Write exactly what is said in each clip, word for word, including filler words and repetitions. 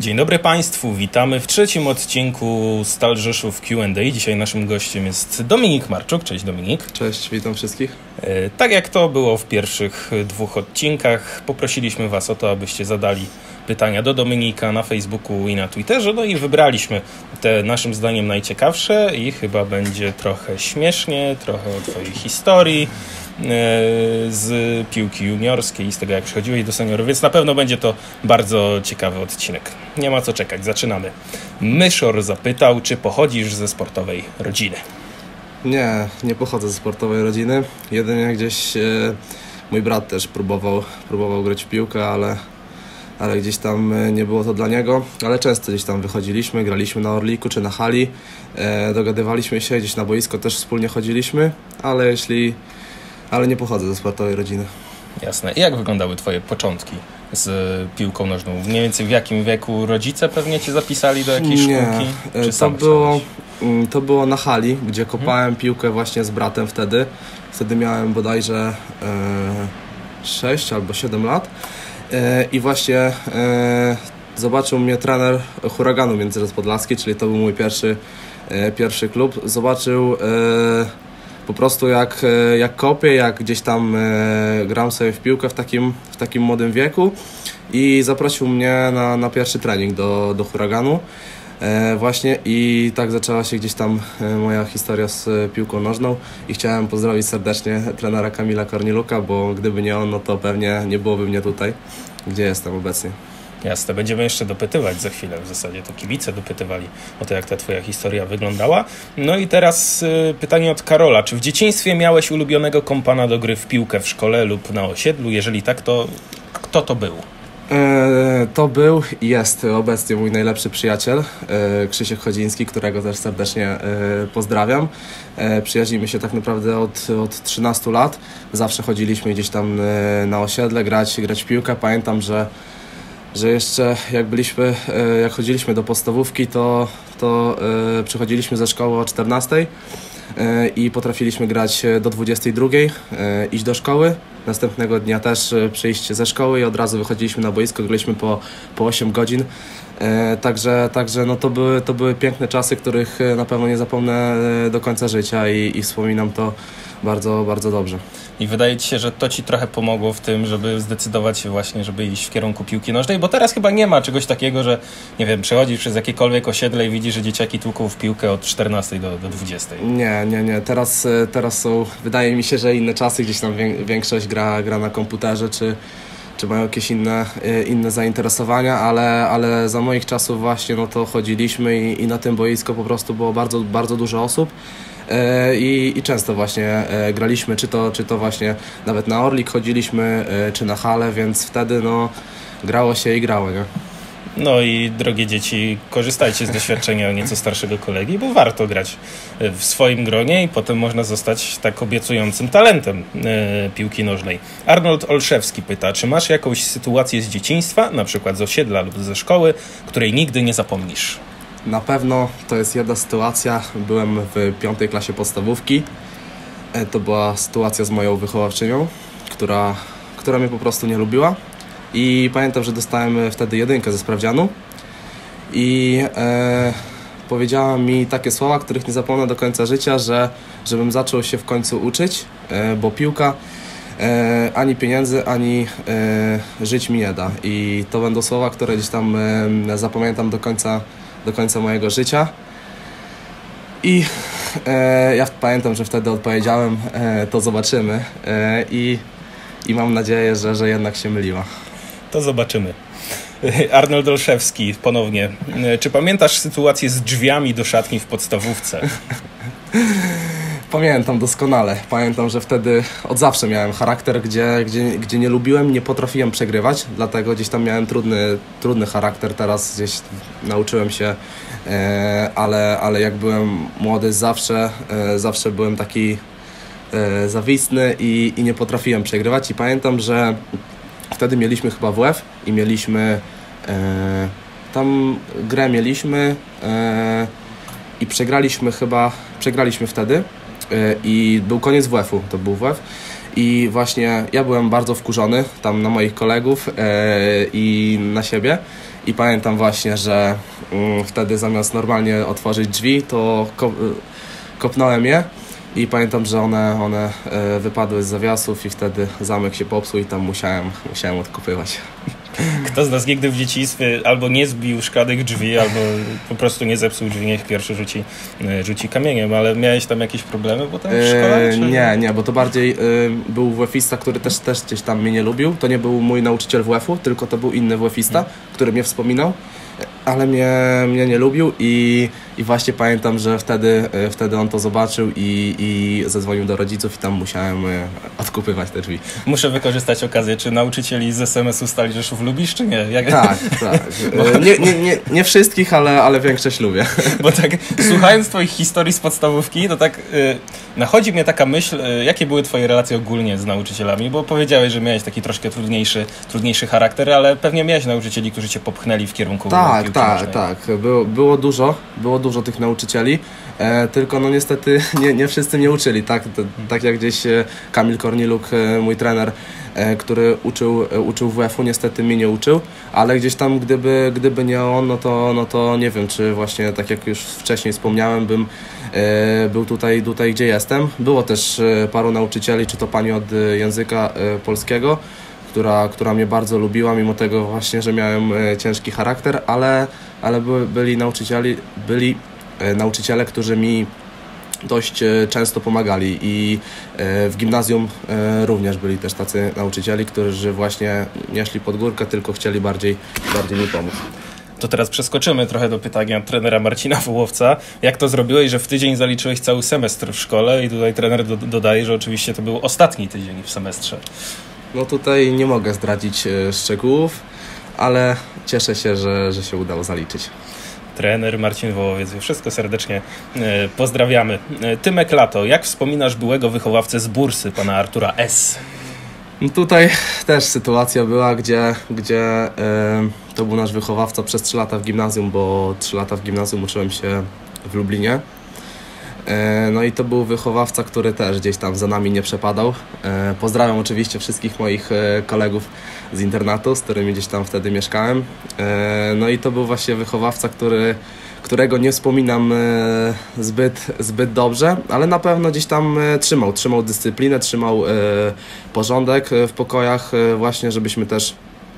Dzień dobry Państwu, witamy w trzecim odcinku Stal Rzeszów Q and A. Dzisiaj naszym gościem jest Dominik Marczuk. Cześć Dominik. Cześć, witam wszystkich. Tak jak to było w pierwszych dwóch odcinkach, poprosiliśmy Was o to, abyście zadali pytania do Dominika na Facebooku i na Twitterze. No i wybraliśmy te naszym zdaniem najciekawsze i chyba będzie trochę śmiesznie, trochę o Twojej historii z piłki juniorskiej i z tego, jak przychodziłeś do seniorów, więc na pewno będzie to bardzo ciekawy odcinek. Nie ma co czekać, zaczynamy. Myszor zapytał, czy pochodzisz ze sportowej rodziny? Nie, nie pochodzę ze sportowej rodziny. Jedynie gdzieś e, mój brat też próbował, próbował grać w piłkę, ale, ale gdzieś tam nie było to dla niego. Ale często gdzieś tam wychodziliśmy, graliśmy na Orliku czy na hali, e, dogadywaliśmy się, gdzieś na boisko też wspólnie chodziliśmy, ale jeśli ale nie pochodzę ze sportowej rodziny. Jasne. I jak wyglądały Twoje początki z piłką nożną? Mniej więcej w jakim wieku rodzice pewnie Cię zapisali do jakiejś nie, szkółki? Czy to sam było, to było na hali, gdzie kopałem hmm. piłkę właśnie z bratem wtedy. Wtedy miałem bodajże e, sześć albo siedem lat. E, I właśnie e, zobaczył mnie trener Huraganu Międzyrzec Podlaski, czyli to był mój pierwszy, e, pierwszy klub. Zobaczył e, po prostu jak, jak kopię, jak gdzieś tam e, gram sobie w piłkę w takim, w takim młodym wieku i zaprosił mnie na, na pierwszy trening do, do Huraganu e, właśnie i tak zaczęła się gdzieś tam e, moja historia z piłką nożną i chciałem pozdrowić serdecznie trenera Kamila Kornieluka, bo gdyby nie on, no to pewnie nie byłoby mnie tutaj, gdzie jestem obecnie. Jasne, będziemy jeszcze dopytywać za chwilę, w zasadzie to kibice dopytywali o to, jak ta Twoja historia wyglądała. No i teraz y, pytanie od Karola. Czy w dzieciństwie miałeś ulubionego kompana do gry w piłkę w szkole lub na osiedlu? Jeżeli tak, to kto to był? E, to był i jest obecnie mój najlepszy przyjaciel, e, Krzysiek Chodziński, którego też serdecznie e, pozdrawiam. E, przyjaźnimy się tak naprawdę od, od trzynastu lat. Zawsze chodziliśmy gdzieś tam e, na osiedle grać, grać w piłkę. Pamiętam, że że jeszcze jak byliśmy, jak chodziliśmy do podstawówki, to, to e, przychodziliśmy ze szkoły o czternastej e, i potrafiliśmy grać do dwudziestej drugiej, e, iść do szkoły. Następnego dnia też przyjść ze szkoły i od razu wychodziliśmy na boisko, graliśmy po, po osiem godzin. E, także także no to, były, to były piękne czasy, których na pewno nie zapomnę do końca życia i, i wspominam to bardzo, bardzo dobrze. I wydaje Ci się, że to Ci trochę pomogło w tym, żeby zdecydować się właśnie, żeby iść w kierunku piłki nożnej, bo teraz chyba nie ma czegoś takiego, że nie wiem, przechodzisz przez jakiekolwiek osiedle i widzisz, że dzieciaki tłuką w piłkę od czternastej do, do dwudziestej. Nie, nie, nie. Teraz, teraz są, wydaje mi się, że inne czasy, gdzieś tam większość gra, gra na komputerze, czy, czy mają jakieś inne, inne zainteresowania, ale, ale za moich czasów właśnie no to chodziliśmy i, i na tym boisku po prostu było bardzo, bardzo dużo osób. I, i często właśnie graliśmy, czy to, czy to właśnie nawet na Orlik chodziliśmy, czy na halę, więc wtedy no grało się i grało, nie? No i drogie dzieci, korzystajcie z doświadczenia nieco starszego kolegi, bo warto grać w swoim gronie i potem można zostać tak obiecującym talentem e, piłki nożnej. Arnold Olszewski pyta, czy masz jakąś sytuację z dzieciństwa, na przykład z osiedla lub ze szkoły, której nigdy nie zapomnisz? Na pewno to jest jedna sytuacja. Byłem w piątej klasie podstawówki. To była sytuacja z moją wychowawczynią, która, która mnie po prostu nie lubiła. I pamiętam, że dostałem wtedy jedynkę ze sprawdzianu. I e, powiedziała mi takie słowa, których nie zapomnę do końca życia, że żebym zaczął się w końcu uczyć, e, bo piłka e, ani pieniędzy, ani e, żyć mi nie da. I to będą słowa, które gdzieś tam e, zapamiętam do końca do końca mojego życia i e, ja pamiętam, że wtedy odpowiedziałem, e, to zobaczymy e, i, i mam nadzieję, że, że jednak się myliła. To zobaczymy. Arnold Olszewski ponownie. Czy pamiętasz sytuację z drzwiami do szatni w podstawówce? Pamiętam doskonale. Pamiętam, że wtedy od zawsze miałem charakter, gdzie, gdzie, gdzie nie lubiłem, nie potrafiłem przegrywać, dlatego gdzieś tam miałem trudny, trudny charakter. Teraz gdzieś nauczyłem się, e, ale, ale jak byłem młody, zawsze, e, zawsze byłem taki e, zawistny i, i nie potrafiłem przegrywać. I pamiętam, że wtedy mieliśmy chyba W F i mieliśmy e, tam grę mieliśmy e, i przegraliśmy chyba, przegraliśmy wtedy. I był koniec W F-u, to był W F i właśnie ja byłem bardzo wkurzony tam na moich kolegów e, i na siebie i pamiętam właśnie, że mm, wtedy zamiast normalnie otworzyć drzwi, to ko- kopnąłem je i pamiętam, że one, one e, wypadły z zawiasów i wtedy zamek się popsuł i tam musiałem, musiałem odkopywać. Kto z nas nigdy w dzieciństwie albo nie zbił szklanych drzwi, albo po prostu nie zepsuł drzwi, niech pierwszy rzuci, rzuci kamieniem, ale miałeś tam jakieś problemy potem w szkole? Czy... Nie, nie, bo to bardziej y, był WF-ista, który też, też gdzieś tam mnie nie lubił. To nie był mój nauczyciel W F-u, tylko to był inny WF-ista, hmm. który mnie wspominał, ale mnie, mnie nie lubił i, i właśnie pamiętam, że wtedy, wtedy on to zobaczył i, i zadzwonił do rodziców i tam musiałem odkupywać te drzwi. Muszę wykorzystać okazję. Czy nauczycieli z S M S-u Stali Rzeszów lubisz, czy nie? Jak... Tak, tak. Bo... Nie, nie, nie, nie wszystkich, ale, ale większość lubię. Bo tak, słuchając twoich historii z podstawówki, to tak y, nachodzi mnie taka myśl, y, jakie były twoje relacje ogólnie z nauczycielami, bo powiedziałeś, że miałeś taki troszkę trudniejszy, trudniejszy charakter, ale pewnie miałeś nauczycieli, którzy cię popchnęli w kierunku Tak, tak, tak. Było, było dużo, było dużo tych nauczycieli, e, tylko no niestety nie, nie wszyscy mnie uczyli, tak, to, tak jak gdzieś Kamil Korniluk, mój trener, e, który uczył, uczył W F-u, niestety mnie nie uczył, ale gdzieś tam gdyby, gdyby nie on, no to, no to nie wiem, czy właśnie tak jak już wcześniej wspomniałem, bym e, był tutaj, tutaj, gdzie jestem. Było też paru nauczycieli, czy to pani od języka e, polskiego, Która, która mnie bardzo lubiła, mimo tego właśnie, że miałem e, ciężki charakter, ale, ale by, byli, nauczycieli, byli e, nauczyciele, którzy mi dość e, często pomagali i e, w gimnazjum e, również byli też tacy nauczycieli, którzy właśnie nie szli pod górkę, tylko chcieli bardziej, bardziej mi pomóc. To teraz przeskoczymy trochę do pytania trenera Marcina Wołowca. Jak to zrobiłeś, że w tydzień zaliczyłeś cały semestr w szkole i tutaj trener do, dodaje, że oczywiście to był ostatni tydzień w semestrze. No tutaj nie mogę zdradzić e, szczegółów, ale cieszę się, że, że się udało zaliczyć. Trener Marcin Wołowiec, wszystko serdecznie e, pozdrawiamy. E, Tymek Lato, jak wspominasz byłego wychowawcę z Bursy, pana Artura S? No tutaj też sytuacja była, gdzie, gdzie e, to był nasz wychowawca przez trzy lata w gimnazjum, bo trzy lata w gimnazjum uczyłem się w Lublinie. No i to był wychowawca, który też gdzieś tam za nami nie przepadał. Pozdrawiam oczywiście wszystkich moich kolegów z internatu, z którymi gdzieś tam wtedy mieszkałem. No i to był właśnie wychowawca, który, którego nie wspominam zbyt, zbyt dobrze, ale na pewno gdzieś tam trzymał, trzymał dyscyplinę, trzymał porządek w pokojach właśnie, żebyśmy też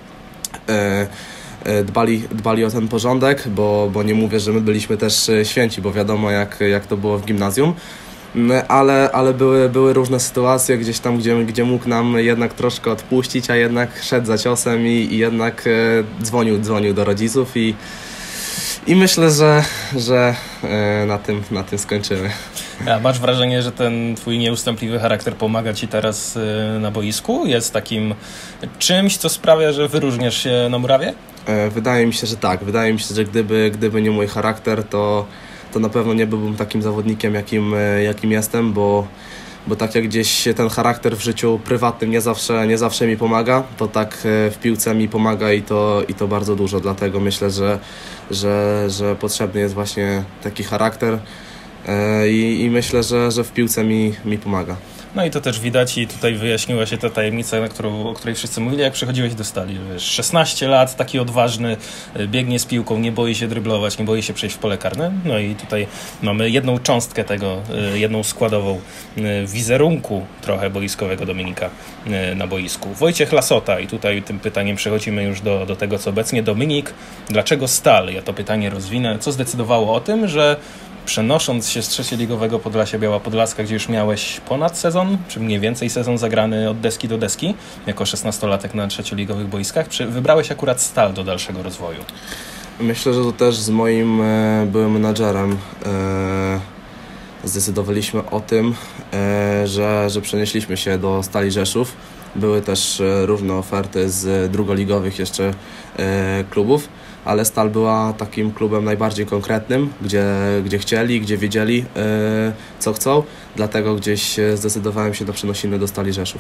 Dbali, dbali o ten porządek, bo, bo nie mówię, że my byliśmy też święci, bo wiadomo jak, jak to było w gimnazjum, ale, ale były, były różne sytuacje gdzieś tam, gdzie, gdzie mógł nam jednak troszkę odpuścić, a jednak szedł za ciosem i, i jednak dzwonił, dzwonił do rodziców i, i myślę, że, że na tym, na tym skończymy. A masz wrażenie, że ten twój nieustępliwy charakter pomaga ci teraz na boisku? Jest takim czymś, co sprawia, że wyróżniasz się na murawie? Wydaje mi się, że tak. Wydaje mi się, że gdyby, gdyby nie mój charakter, to, to na pewno nie byłbym takim zawodnikiem, jakim, jakim jestem, bo, bo tak jak gdzieś ten charakter w życiu prywatnym nie zawsze, nie zawsze mi pomaga, to tak w piłce mi pomaga i to, i to bardzo dużo. Dlatego myślę, że, że, że potrzebny jest właśnie taki charakter i, i myślę, że, że w piłce mi, mi pomaga. No i to też widać i tutaj wyjaśniła się ta tajemnica, na którą, o której wszyscy mówili, jak przychodziłeś do Stali. Wiesz, szesnaście lat, taki odważny, biegnie z piłką, nie boi się dryblować, nie boi się przejść w pole karne. No i tutaj mamy jedną cząstkę tego, jedną składową wizerunku trochę boiskowego Dominika na boisku. Wojciech Lasota i tutaj tym pytaniem przechodzimy już do, do tego, co obecnie. Dominik, dlaczego Stal? Ja to pytanie rozwinę. Co zdecydowało o tym, że przenosząc się z trzecioligowego Podlasia Biała Podlaska, gdzie już miałeś ponad sezon, czy mniej więcej sezon zagrany od deski do deski, jako szesnastolatek na trzecioligowych boiskach, wybrałeś akurat Stal do dalszego rozwoju? Myślę, że to też z moim e, byłym menadżerem e, zdecydowaliśmy o tym, e, że, że przenieśliśmy się do Stali Rzeszów. Były też e, różne oferty z drugoligowych jeszcze e, klubów, ale Stal była takim klubem najbardziej konkretnym, gdzie, gdzie chcieli, gdzie wiedzieli, yy, co chcą. Dlatego gdzieś zdecydowałem się na przenosiny do Stali Rzeszów.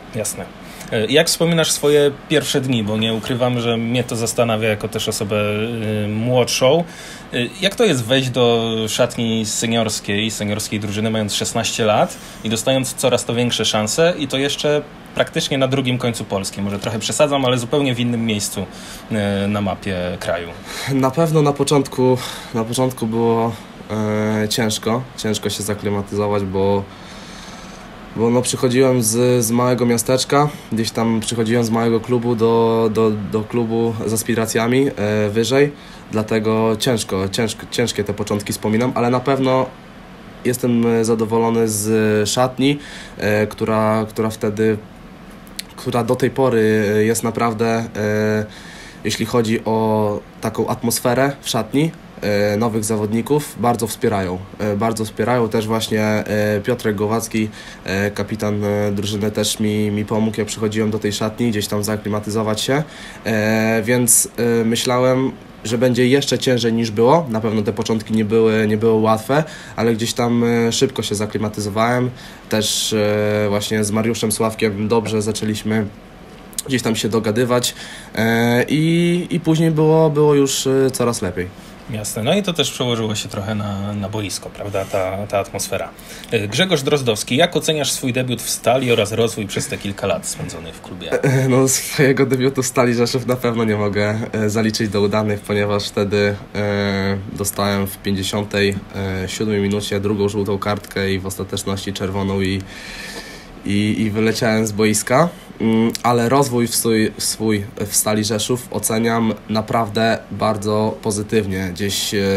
Jasne. Jak wspominasz swoje pierwsze dni, bo nie ukrywam, że mnie to zastanawia jako też osobę młodszą. Jak to jest wejść do szatni seniorskiej, seniorskiej drużyny mając szesnaście lat i dostając coraz to większe szanse i to jeszcze praktycznie na drugim końcu Polski. Może trochę przesadzam, ale zupełnie w innym miejscu na mapie kraju. Na pewno na początku, na początku było e, ciężko, ciężko się zaklimatyzować, bo Bo no, przychodziłem z, z małego miasteczka, gdzieś tam przychodziłem z małego klubu do, do, do klubu z aspiracjami e, wyżej, dlatego ciężko, ciężko, ciężkie te początki wspominam, ale na pewno jestem zadowolony z szatni, e, która, która wtedy, która do tej pory jest naprawdę, e, jeśli chodzi o taką atmosferę w szatni, nowych zawodników, bardzo wspierają. Bardzo wspierają też właśnie Piotrek Głowacki, kapitan drużyny, też mi, mi pomógł, jak przychodziłem do tej szatni, gdzieś tam zaaklimatyzować się, więc myślałem, że będzie jeszcze ciężej niż było. Na pewno te początki nie były, nie były łatwe, ale gdzieś tam szybko się zaklimatyzowałem. Też właśnie z Mariuszem Sławkiem dobrze zaczęliśmy gdzieś tam się dogadywać i, i później było, było już coraz lepiej. Jasne, no i to też przełożyło się trochę na, na boisko, prawda, ta, ta atmosfera. Grzegorz Drozdowski, jak oceniasz swój debiut w Stali oraz rozwój przez te kilka lat spędzonych w klubie? No, swojego debiutu w Stali Rzeszów na pewno nie mogę zaliczyć do udanych, ponieważ wtedy e, dostałem w pięćdziesiątej siódmej minucie drugą żółtą kartkę i w ostateczności czerwoną i, i, i wyleciałem z boiska. Ale rozwój w swój, swój w Stali Rzeszów oceniam naprawdę bardzo pozytywnie. Gdzieś e,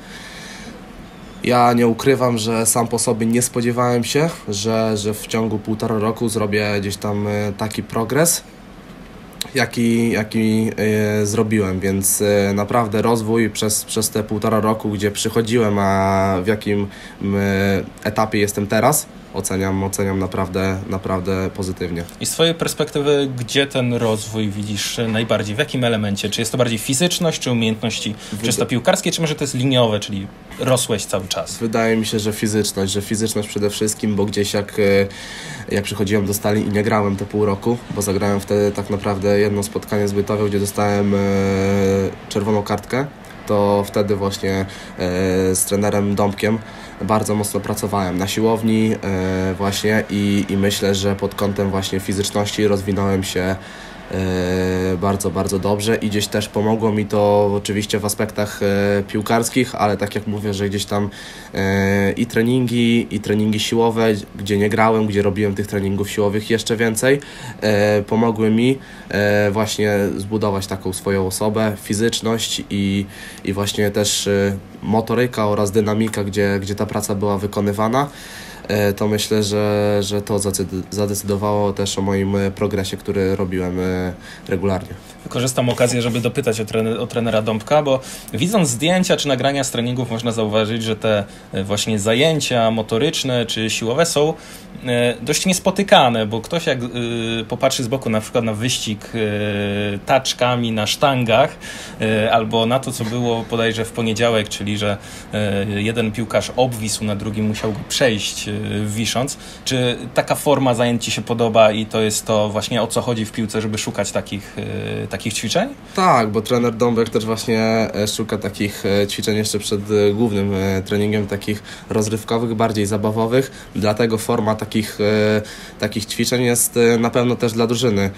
ja nie ukrywam, że sam po sobie nie spodziewałem się, że, że w ciągu półtora roku zrobię gdzieś tam e, taki progres, jaki, jaki e, zrobiłem, więc e, naprawdę rozwój przez, przez te półtora roku, gdzie przychodziłem, a w jakim e, etapie jestem teraz, Oceniam, oceniam naprawdę, naprawdę pozytywnie. I z twojej perspektywy, gdzie ten rozwój widzisz najbardziej? W jakim elemencie? Czy jest to bardziej fizyczność, czy umiejętności Wyda- czysto piłkarskie, czy może to jest liniowe, czyli rosłeś cały czas? Wydaje mi się, że fizyczność, że fizyczność przede wszystkim, bo gdzieś jak, jak przychodziłem do Stali i nie grałem te pół roku, bo zagrałem wtedy tak naprawdę jedno spotkanie zbytowe, gdzie dostałem czerwoną kartkę, to wtedy właśnie z trenerem Dąbkiem bardzo mocno pracowałem na siłowni e, właśnie i, i myślę, że pod kątem właśnie fizyczności rozwinąłem się e, bardzo, bardzo dobrze i gdzieś też pomogło mi to oczywiście w aspektach e, piłkarskich, ale tak jak mówię, że gdzieś tam e, i treningi, i treningi siłowe, gdzie nie grałem, gdzie robiłem tych treningów siłowych jeszcze więcej, e, pomogły mi e, właśnie zbudować taką swoją osobę, fizyczność i, i właśnie też e, motoryka oraz dynamika, gdzie, gdzie ta praca była wykonywana, to myślę, że, że to zadecydowało też o moim progresie, który robiłem regularnie. Wykorzystam okazję, żeby dopytać o, trener, o trenera Dąbka, bo widząc zdjęcia czy nagrania z treningów można zauważyć, że te właśnie zajęcia motoryczne czy siłowe są dość niespotykane, bo ktoś jak popatrzy z boku na przykład na wyścig taczkami na sztangach albo na to, co było bodajże w poniedziałek, czyli że jeden piłkarz obwisł, na drugim musiał go przejść wisząc. Czy taka forma zajęć Ci się podoba i to jest to właśnie o co chodzi w piłce, żeby szukać takich, takich ćwiczeń? Tak, bo trener Dąbek też właśnie szuka takich ćwiczeń jeszcze przed głównym treningiem, takich rozrywkowych, bardziej zabawowych, dlatego forma takich, takich ćwiczeń jest na pewno też dla drużyny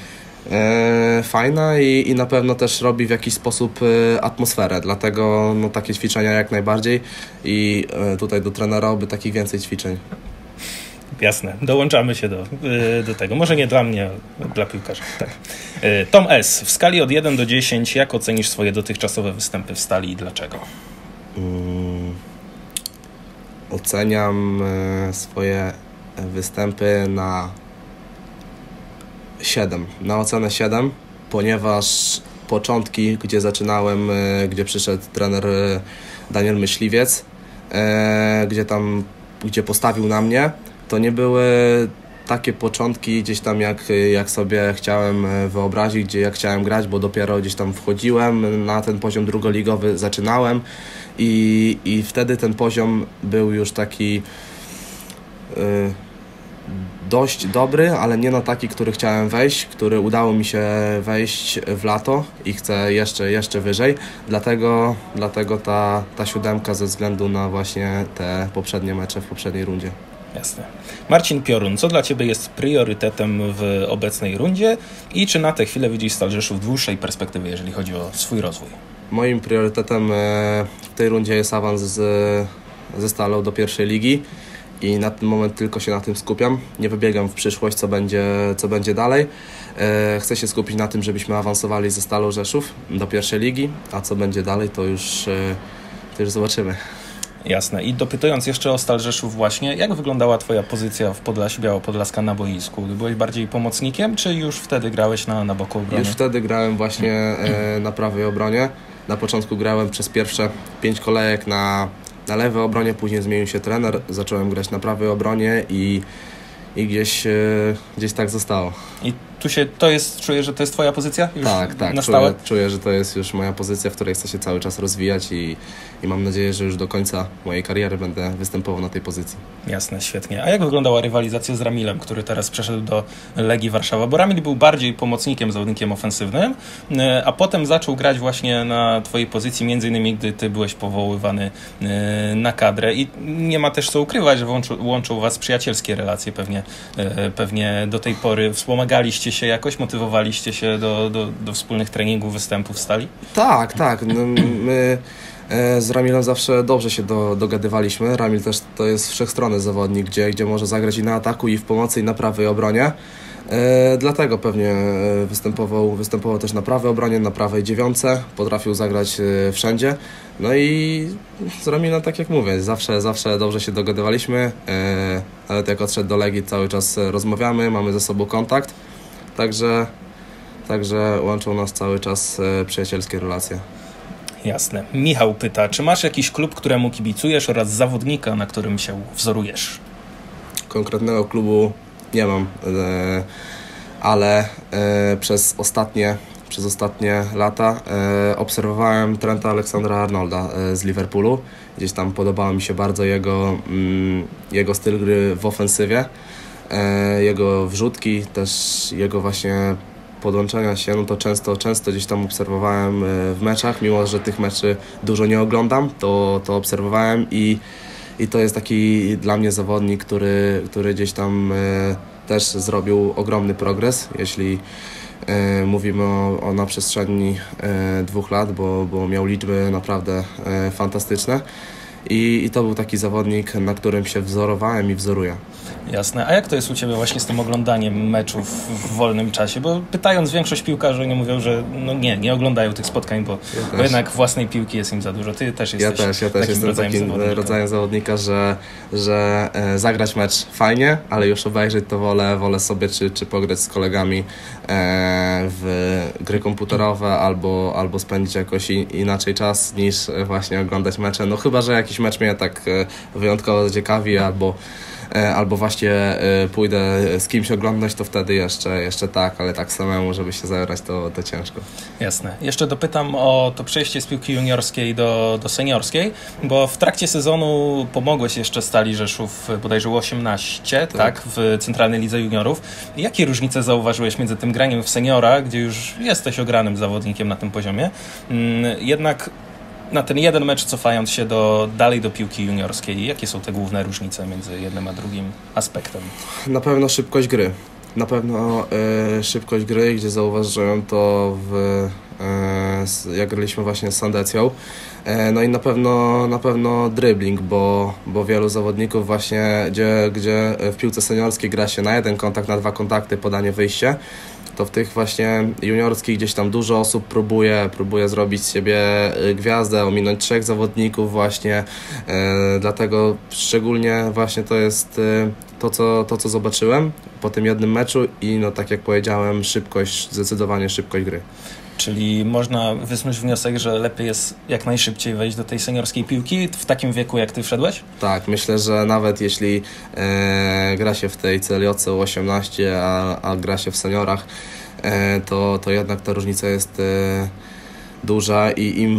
fajna i, i na pewno też robi w jakiś sposób atmosferę, dlatego no, takie ćwiczenia jak najbardziej i tutaj do trenera oby takich więcej ćwiczeń. Jasne, dołączamy się do, do tego. Może nie dla mnie, dla piłkarzy. Tak. Tom S. W skali od jeden do dziesięciu, jak ocenisz swoje dotychczasowe występy w Stali i dlaczego? Hmm. Oceniam swoje występy na siedem. Na ocenę siedem, ponieważ początki, gdzie zaczynałem, gdzie przyszedł trener Daniel Myśliwiec, gdzie tam, gdzie postawił na mnie, to nie były takie początki gdzieś tam jak, jak sobie chciałem wyobrazić, gdzie jak chciałem grać, bo dopiero gdzieś tam wchodziłem na ten poziom drugoligowy, zaczynałem i, i wtedy ten poziom był już taki yy, dość dobry, ale nie na taki, który chciałem wejść, który udało mi się wejść w lato i chcę jeszcze, jeszcze wyżej, dlatego, dlatego ta, ta siódemka ze względu na właśnie te poprzednie mecze w poprzedniej rundzie. Jasne. Marcin Piorun, co dla Ciebie jest priorytetem w obecnej rundzie i czy na tę chwilę widzisz Stal Rzeszów w dłuższej perspektywie, jeżeli chodzi o swój rozwój? Moim priorytetem w tej rundzie jest awans z, ze Stalą do pierwszej ligi i na ten moment tylko się na tym skupiam. Nie wybiegam w przyszłość, co będzie, co będzie dalej. Chcę się skupić na tym, żebyśmy awansowali ze Stalą Rzeszów do pierwszej ligi, a co będzie dalej, to już, to już zobaczymy. Jasne. I dopytując jeszcze o Stal Rzeszów właśnie, jak wyglądała Twoja pozycja w Podlasiu Białopodlaska na boisku? Byłeś bardziej pomocnikiem, czy już wtedy grałeś na, na boku obrony? Już wtedy grałem właśnie e, na prawej obronie. Na początku grałem przez pierwsze pięć kolejek na, na lewej obronie, później zmienił się trener, zacząłem grać na prawej obronie i, i gdzieś, e, gdzieś tak zostało. I tu się, to jest, czuję, że to jest Twoja pozycja? Już tak, tak. Na stałe? Czuję, czuję, że to jest już moja pozycja, w której chcę się cały czas rozwijać i, i mam nadzieję, że już do końca mojej kariery będę występował na tej pozycji. Jasne, świetnie. A jak wyglądała rywalizacja z Ramilem, który teraz przeszedł do Legii Warszawa? Bo Ramil był bardziej pomocnikiem, zawodnikiem ofensywnym, a potem zaczął grać właśnie na Twojej pozycji, między innymi gdy Ty byłeś powoływany na kadrę i nie ma też co ukrywać, że łączą, łączą Was przyjacielskie relacje pewnie, pewnie do tej pory. Wspomagaliście się jakoś, motywowaliście się do, do, do wspólnych treningów, występów w Stali? Tak, tak. No, my z Ramilem zawsze dobrze się do, dogadywaliśmy. Ramil też to jest wszechstronny zawodnik, gdzie, gdzie może zagrać i na ataku, i w pomocy, i na prawej obronie. E, dlatego pewnie występował, występował też na prawej obronie, na prawej dziewiątce. Potrafił zagrać wszędzie. No i z Ramilem, tak jak mówię, zawsze, zawsze dobrze się dogadywaliśmy. E, ale jak odszedł do Legii, cały czas rozmawiamy, mamy ze sobą kontakt. Także, także łączą nas cały czas e, przyjacielskie relacje. Jasne. Michał pyta, czy masz jakiś klub, któremu kibicujesz oraz zawodnika, na którym się wzorujesz? Konkretnego klubu nie mam, e, ale e, przez ostatnie, przez ostatnie lata e, obserwowałem Trenta Alexandra-Arnolda e, z Liverpoolu. Gdzieś tam podobał mi się bardzo jego, mm, jego styl gry w ofensywie. Jego wrzutki, też jego właśnie podłączenia się, no to często, często gdzieś tam obserwowałem w meczach, mimo że tych meczy dużo nie oglądam, to, to obserwowałem i, i to jest taki dla mnie zawodnik, który, który gdzieś tam też zrobił ogromny progres, jeśli mówimy o, o na przestrzeni dwóch lat, bo, bo miał liczby naprawdę fantastyczne. I, I to był taki zawodnik, na którym się wzorowałem i wzoruję. Jasne. A jak to jest u Ciebie właśnie z tym oglądaniem meczów w wolnym czasie? Bo pytając, większość piłkarzy nie mówią, że no nie, nie oglądają tych spotkań, bo, ja bo jednak własnej piłki jest im za dużo. Ty też jesteś ja też, ja też takim jestem rodzajem takim zawodnika. rodzajem zawodnika, że, że e, zagrać mecz fajnie, ale już obejrzeć to wolę, wolę sobie czy, czy pograć z kolegami e, w gry komputerowe albo, albo spędzić jakoś i, inaczej czas niż właśnie oglądać mecze. No chyba, że jakiś mecz mnie tak e, wyjątkowo ciekawi albo albo właśnie pójdę z kimś oglądać, to wtedy jeszcze, jeszcze tak, ale tak samemu, żeby się zagrać, to, to ciężko. Jasne. Jeszcze dopytam o to przejście z piłki juniorskiej do, do seniorskiej, bo w trakcie sezonu pomogłeś jeszcze Stali Rzeszów bodajże U osiemnaście, tak. tak, w Centralnej Lidze Juniorów. Jakie różnice zauważyłeś między tym graniem w seniora, gdzie już jesteś ogranym zawodnikiem na tym poziomie, jednak na ten jeden mecz cofając się do, dalej do piłki juniorskiej, jakie są te główne różnice między jednym a drugim aspektem? Na pewno szybkość gry. Na pewno e, szybkość gry, gdzie zauważyłem to w, e, jak graliśmy właśnie z Sandecją. E, no i na pewno, na pewno dribbling, bo, bo wielu zawodników właśnie, gdzie, gdzie w piłce seniorskiej gra się na jeden kontakt, na dwa kontakty, podanie, wyjście, to w tych właśnie juniorskich gdzieś tam dużo osób próbuje, próbuje zrobić z siebie gwiazdę, ominąć trzech zawodników właśnie, e, dlatego szczególnie właśnie to jest e, to, co, to, co zobaczyłem po tym jednym meczu i no tak jak powiedziałem, szybkość, zdecydowanie szybkość gry. Czyli można wysnuć wniosek, że lepiej jest jak najszybciej wejść do tej seniorskiej piłki w takim wieku, jak Ty wszedłeś? Tak, myślę, że nawet jeśli e, gra się w tej C L J C U osiemnaście, a, a gra się w seniorach, e, to, to jednak ta różnica jest e, duża i im,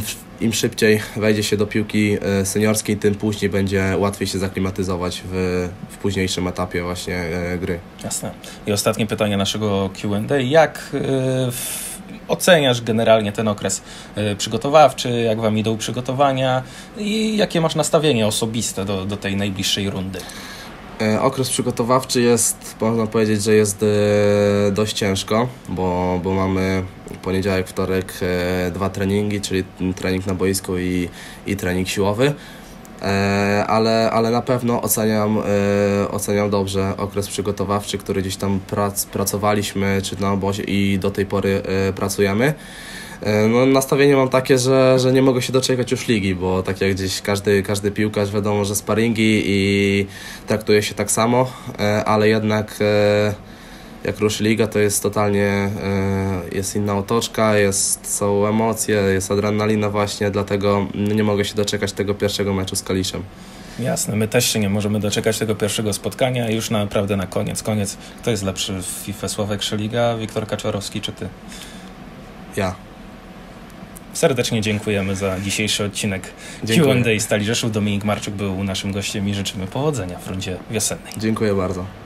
im szybciej wejdzie się do piłki seniorskiej, tym później będzie łatwiej się zaklimatyzować w, w późniejszym etapie właśnie gry. Jasne. I ostatnie pytanie naszego Q and A. Jak yy, w, oceniasz generalnie ten okres yy, przygotowawczy, jak Wam idą przygotowania i jakie masz nastawienie osobiste do, do tej najbliższej rundy? Okres przygotowawczy jest, można powiedzieć, że jest dość ciężko, bo, bo mamy poniedziałek, wtorek dwa treningi, czyli trening na boisku i, i trening siłowy, ale, ale na pewno oceniam, oceniam dobrze okres przygotowawczy, który gdzieś tam prac, pracowaliśmy, czy na obozie i do tej pory pracujemy. No, nastawienie mam takie, że, że nie mogę się doczekać już ligi, bo tak jak gdzieś każdy, każdy piłkarz wiadomo, że sparingi i traktuje się tak samo, ale jednak jak ruszy liga, to jest totalnie jest inna otoczka, jest, są emocje, jest adrenalina właśnie, dlatego nie mogę się doczekać tego pierwszego meczu z Kaliszem. Jasne, my też się nie możemy doczekać tego pierwszego spotkania. Już naprawdę na koniec, koniec. Kto jest lepszy w FIFA, Sławek Szeliga, Wiktor Kaczorowski czy Ty? Ja. Serdecznie dziękujemy za dzisiejszy odcinek Q and A Stali Rzeszów. Dominik Marczuk był naszym gościem i życzymy powodzenia w rundzie wiosennej. Dziękuję bardzo.